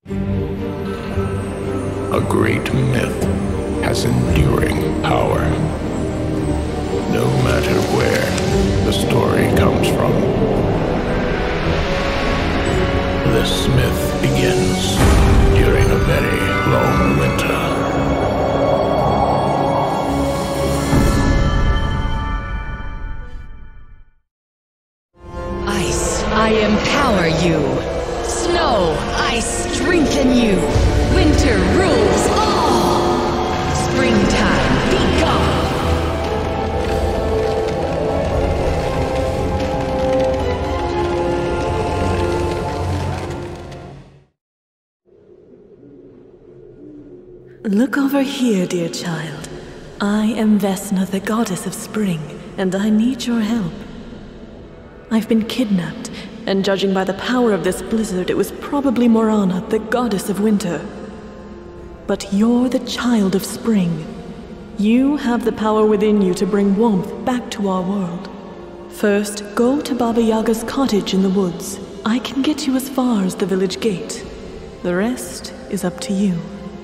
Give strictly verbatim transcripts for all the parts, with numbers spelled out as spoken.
A great myth has enduring power. No matter where the story comes from. This myth begins during a very long winter. Ice, I empower you. Snow, I strengthen you. Winter rules all. Springtime, be gone. Look over here, dear child. I am Vesna, the goddess of spring, and I need your help. I've been kidnapped, and judging by the power of this blizzard, it was probably Morana, the goddess of winter. But you're the child of spring. You have the power within you to bring warmth back to our world. First, go to Baba Yaga's cottage in the woods. I can get you as far as the village gate. The rest is up to you.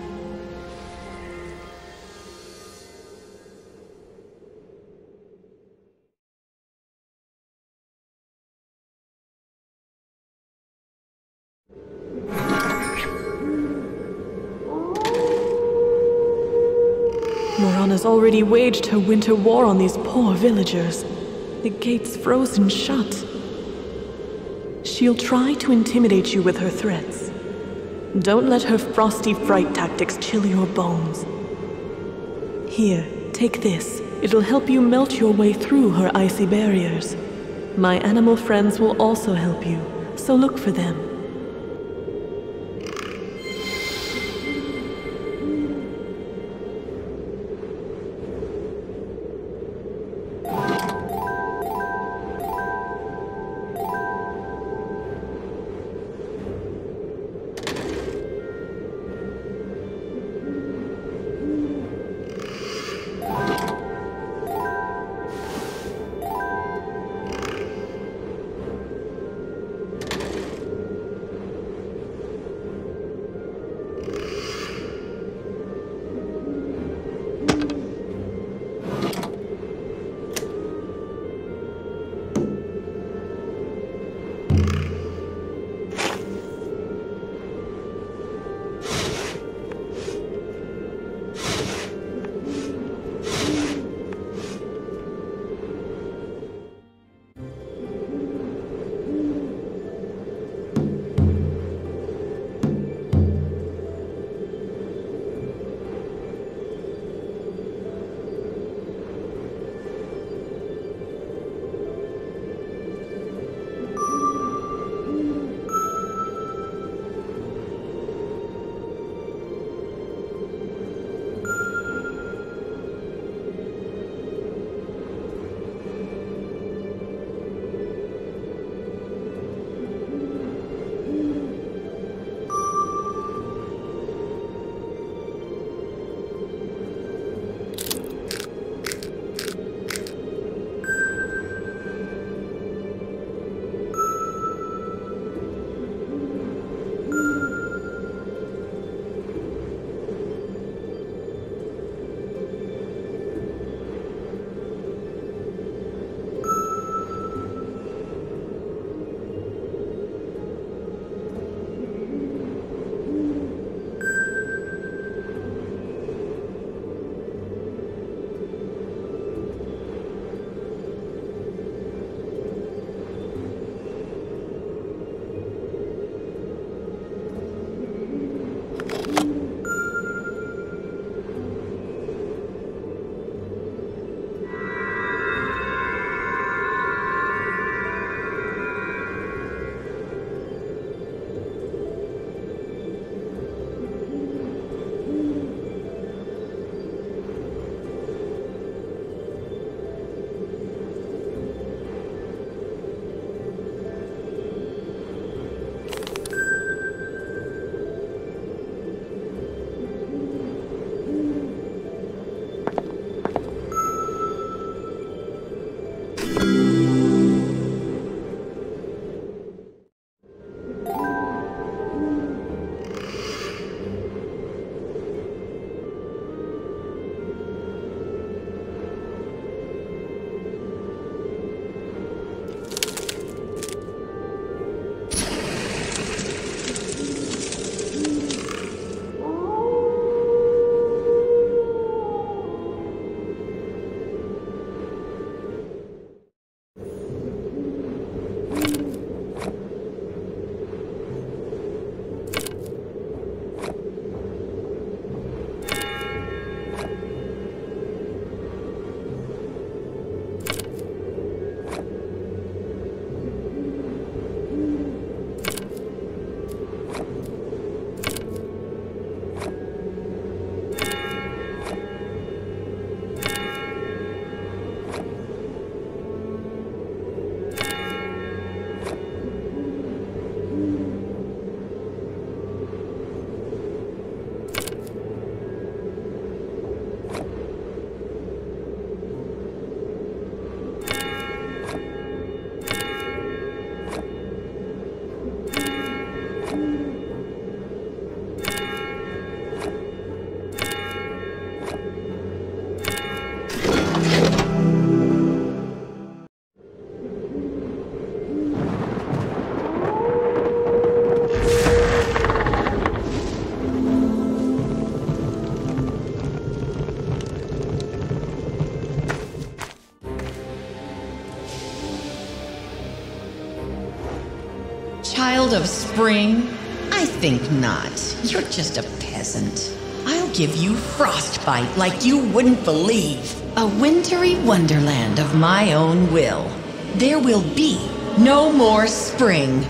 Morana's already waged her winter war on these poor villagers. The gate's frozen shut. She'll try to intimidate you with her threats. Don't let her frosty fright tactics chill your bones. Here, take this. It'll help you melt your way through her icy barriers. My animal friends will also help you, so look for them. Child of spring? I think not. You're just a peasant. I'll give you frostbite like you wouldn't believe. A wintry wonderland of my own will. There will be no more spring.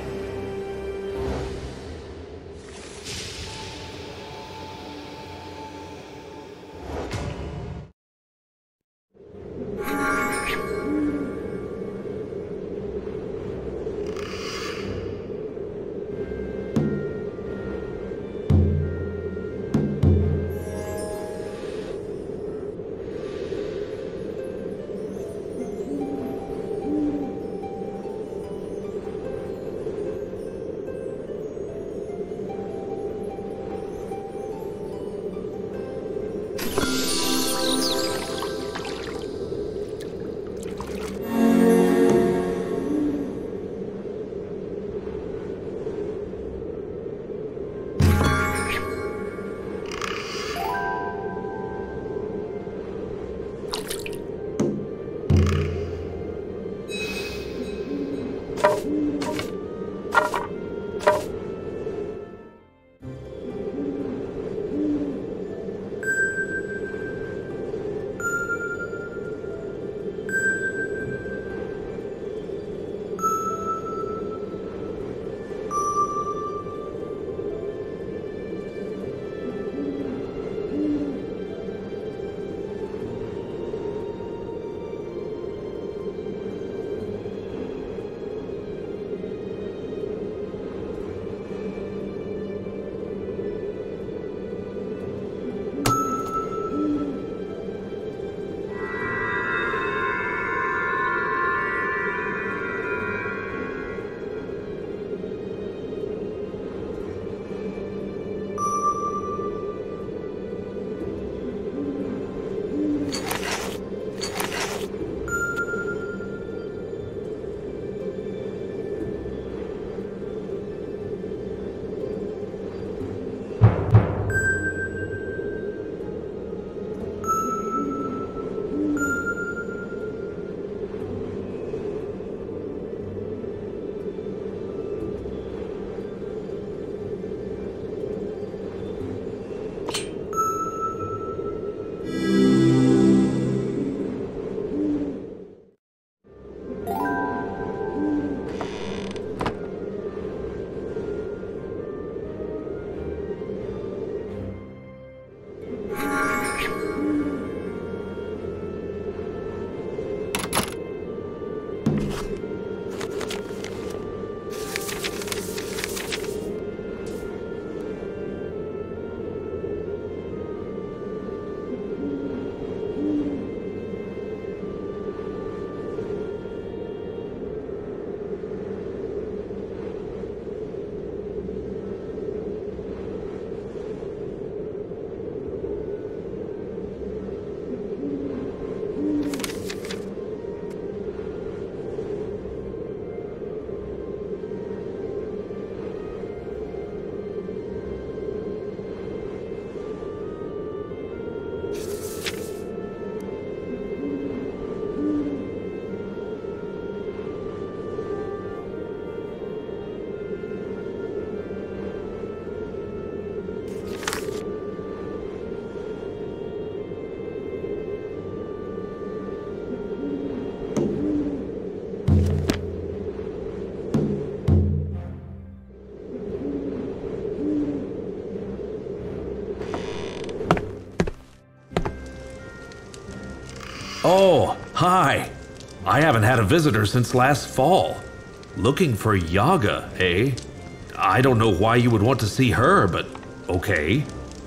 Oh, hi. I haven't had a visitor since last fall. Looking for Yaga, eh? I don't know why you would want to see her, but okay.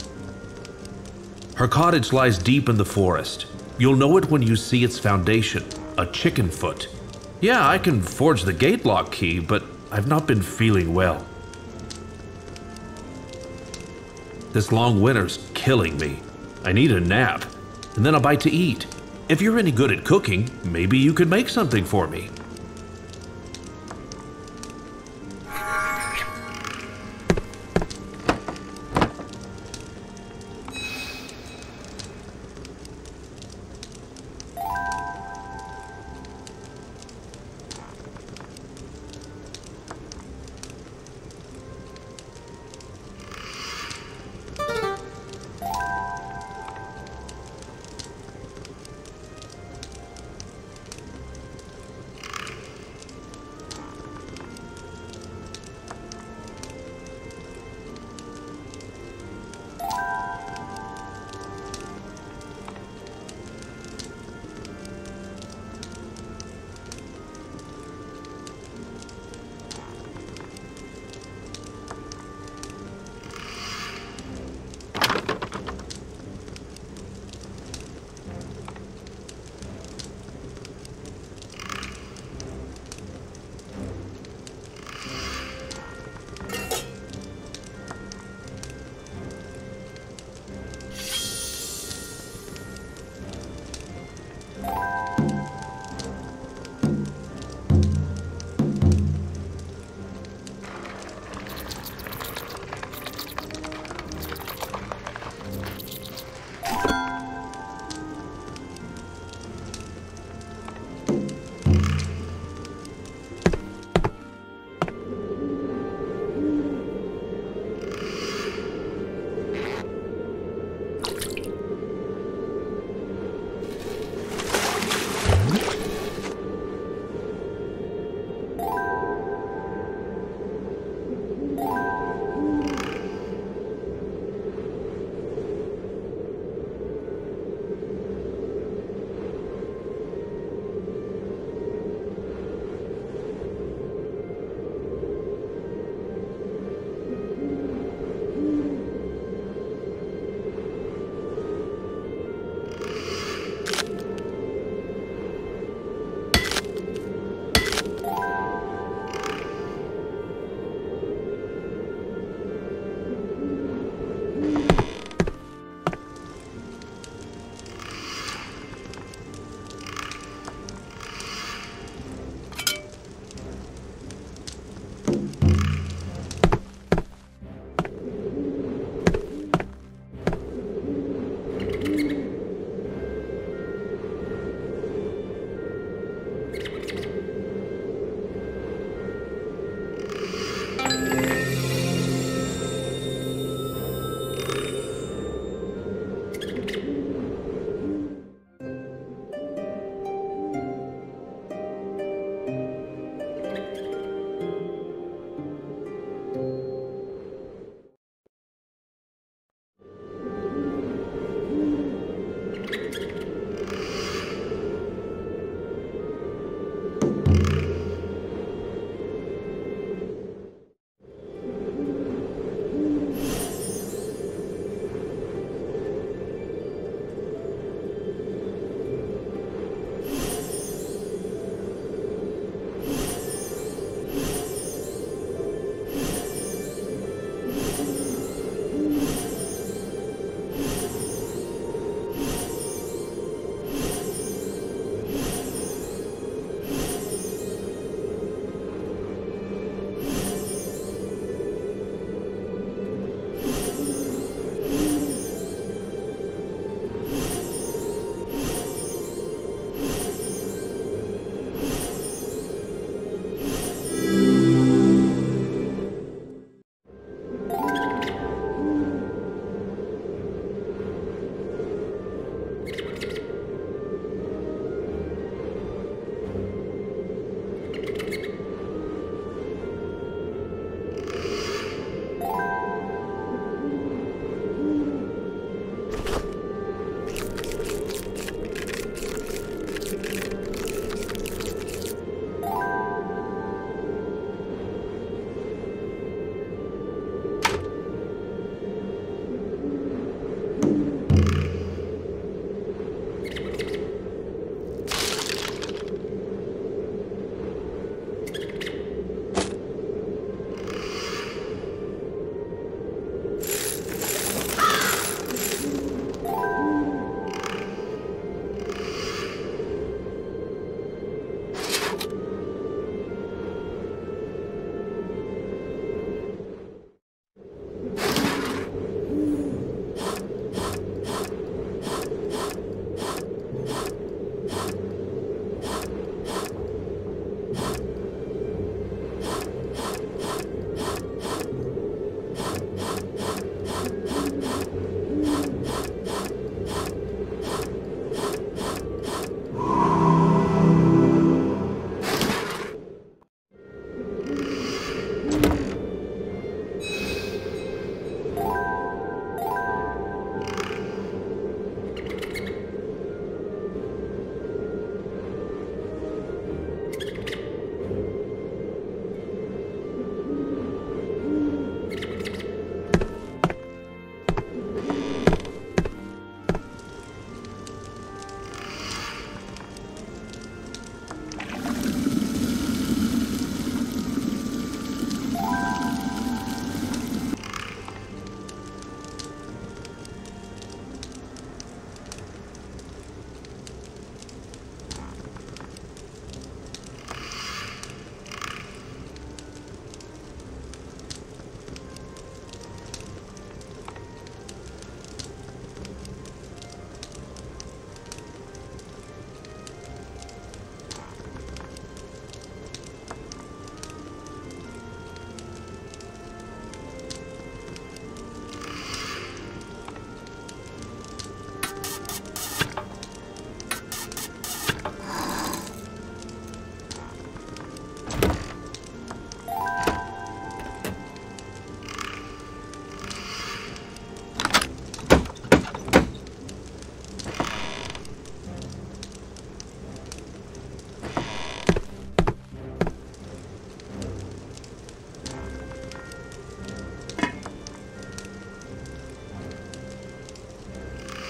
Her cottage lies deep in the forest. You'll know it when you see its foundation, a chicken foot. Yeah, I can forge the gate lock key, but I've not been feeling well. This long winter's killing me. I need a nap, and then a bite to eat. If you're any good at cooking, maybe you could make something for me.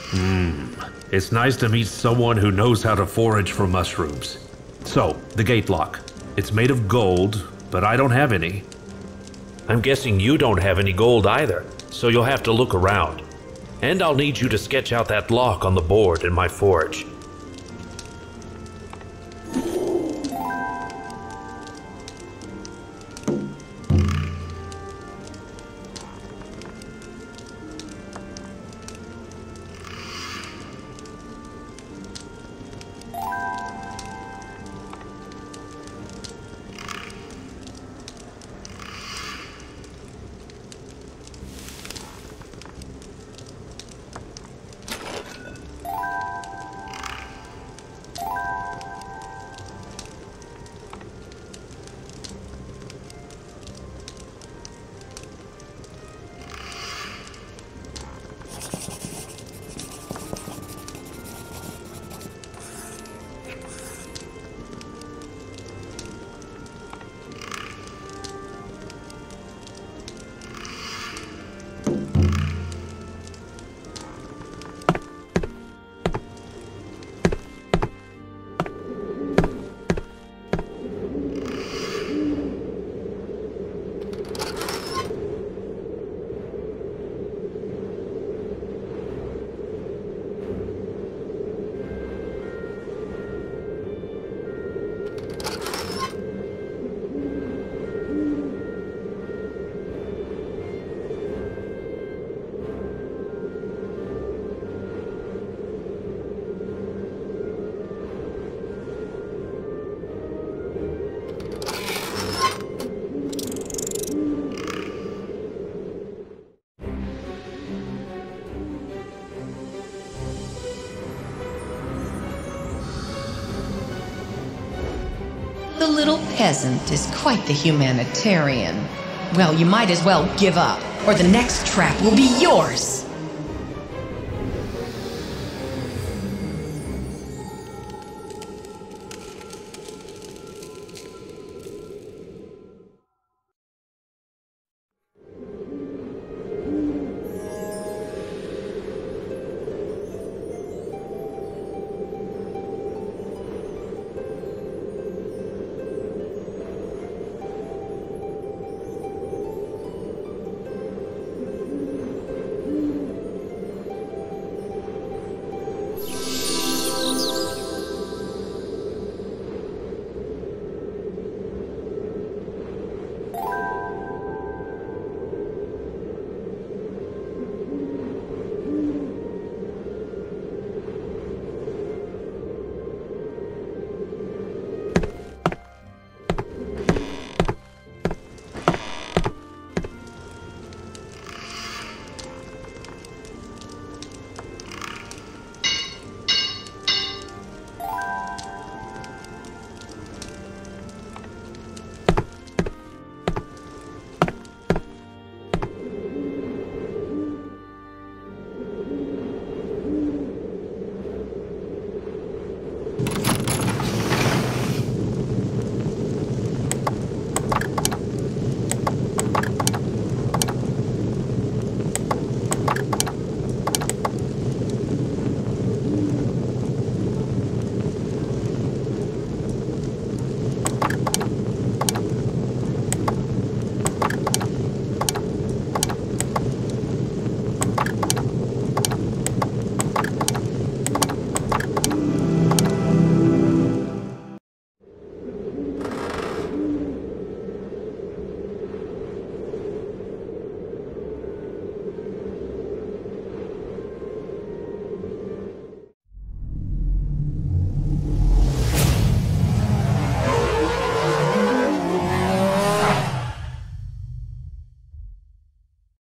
It's nice to meet someone who knows how to forage for mushrooms. So, the gate lock. It's made of gold, but I don't have any. I'm guessing you don't have any gold either, so you'll have to look around. And I'll need you to sketch out that lock on the board in my forge. The little peasant is quite the humanitarian. Well, you might as well give up, or the next trap will be yours.